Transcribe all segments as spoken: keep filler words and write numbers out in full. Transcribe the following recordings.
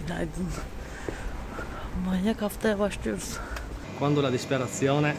Günaydın. Manyak haftaya başlıyoruz. Quando la disperazione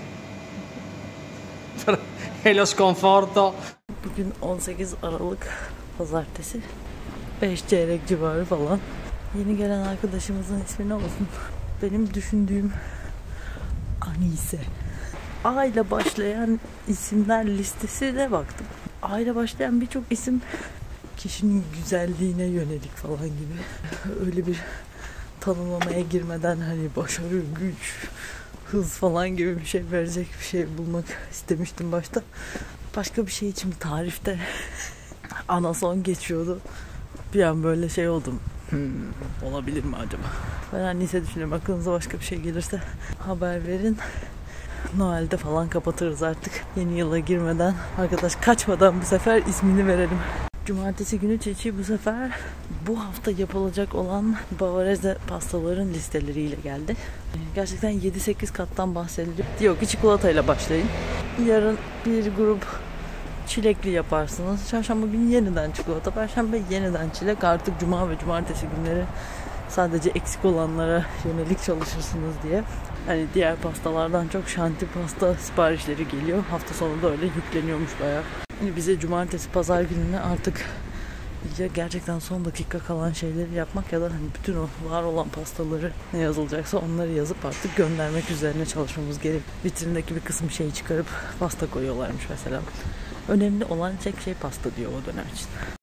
e lo sconforto. Bugün on sekiz Aralık Pazartesi. beş çeyrek civarı falan. Yeni gelen arkadaşımızın ismi ne olsun? Benim düşündüğüm Anise. A ile başlayan isimler listesine baktım. A ile başlayan birçok isim kişinin güzelliğine yönelik falan gibi. Öyle bir tanımlamaya girmeden hani başarı, güç, hız falan gibi bir şey verecek bir şey bulmak istemiştim başta. Başka bir şey için tarifte ana son geçiyordu. Bir an böyle şey oldum. Hmm, olabilir mi acaba? Ben Anise düşünüyorum. Aklınıza başka bir şey gelirse haber verin. Noel'de falan kapatırız artık. Yeni yıla girmeden, arkadaş kaçmadan bu sefer ismini verelim. Cumartesi günü Çeçi bu sefer bu hafta yapılacak olan Bavarese pastaların listeleriyle geldi. Gerçekten yedi sekiz kattan bahsediliyor. Diyor ki çikolatayla başlayın. Yarın bir grup çilekli yaparsınız. Çarşamba günü yeniden çikolata. Perşembe yeniden çilek. Artık cuma ve cumartesi günleri sadece eksik olanlara yönelik çalışırsınız diye. Hani diğer pastalardan çok şanti pasta siparişleri geliyor. Hafta sonu da öyle yükleniyormuş bayağı. Hani bize cumartesi pazar gününe artık ya gerçekten son dakika kalan şeyleri yapmak ya da hani bütün o var olan pastaları ne yazılacaksa onları yazıp artık göndermek üzerine çalışmamız gerek. Vitrindeki bir kısım şeyi çıkarıp pasta koyuyorlarmış mesela. Önemli olan tek şey pasta diyor o dönem için.